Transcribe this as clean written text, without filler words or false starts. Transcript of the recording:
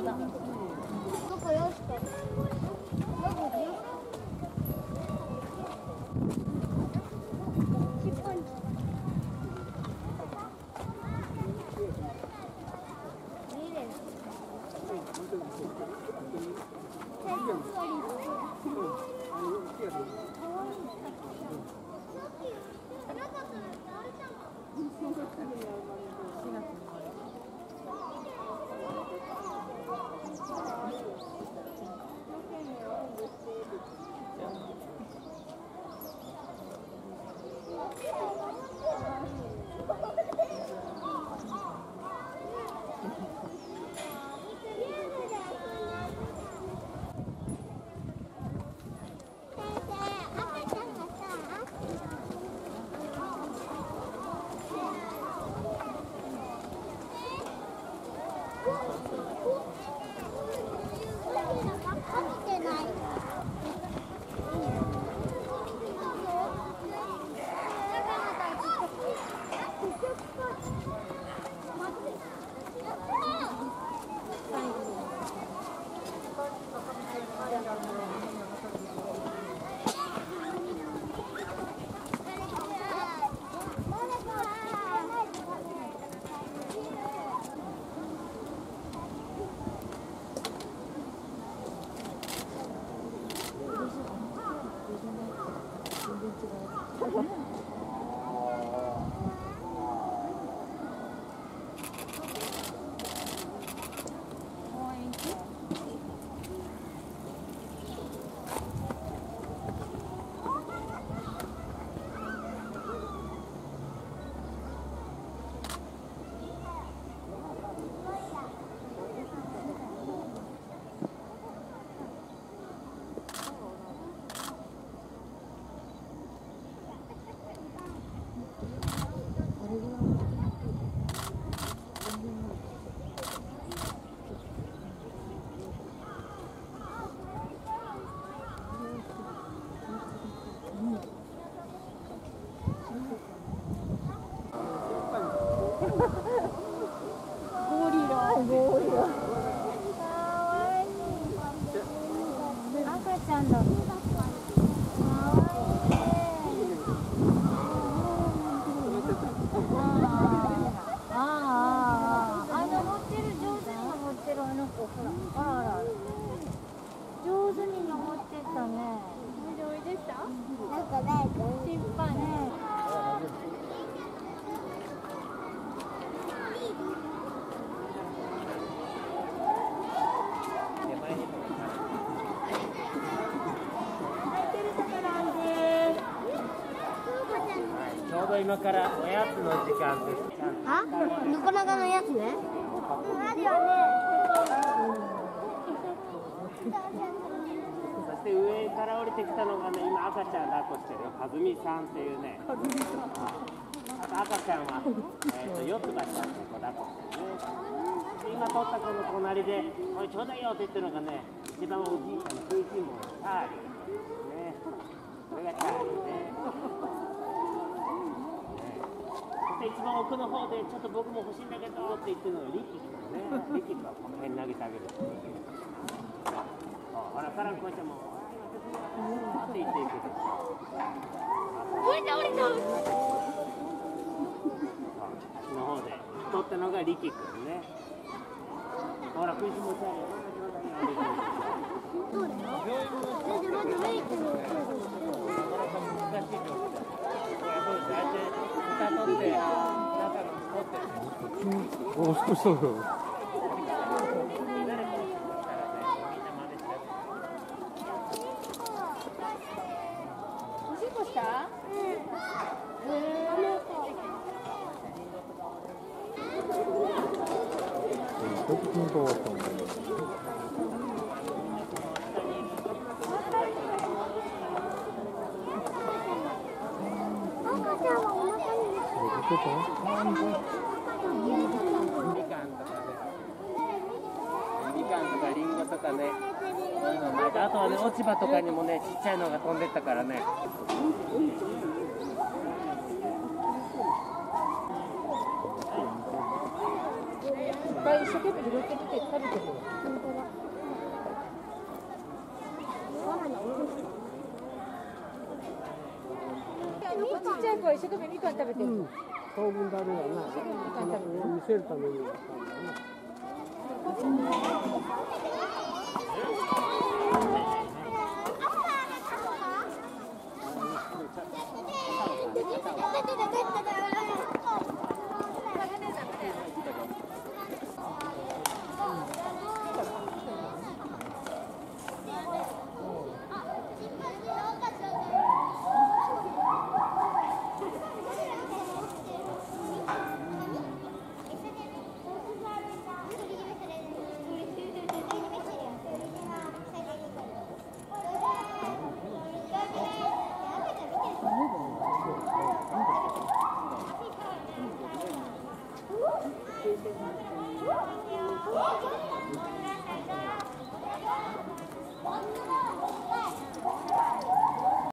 今からおやつの時間です。 あ、なかなかのやつね。あるよね。 そして上から降りてきたのがね、今赤ちゃん抱っこしてるよ。かずみさんっていうね。あと赤ちゃんはヨツバちゃんの子抱っこしてるね。で今撮った子の隣で、おいちょうだいよって言ってるのがね、一番おじいちゃんの食いしん坊のチャーリーね。これがチャーリーね。一番奥の方でちょっと僕も欲しいんだけどって言ってるのがリキ君ね。リキ君はこの辺に投げてあげる。ほら、カランこうやってもって言っていく。 降りた降りた。 足の方で取ったのがリキ君ね。ほら、食いしん坊チャーリー。どうだよ。難しい状況だ。 お少しそう。 おしっこした？ みかんとかリンゴとかね、そういうのもあとはね、落ち葉とかにもね、ちっちゃいのが飛んでったからね。いっぱい一緒生懸命拾ってみて食べてる。ちっちゃい子は一生懸命みかん食べてる。 当分だめだな。見せるために。 Thank you.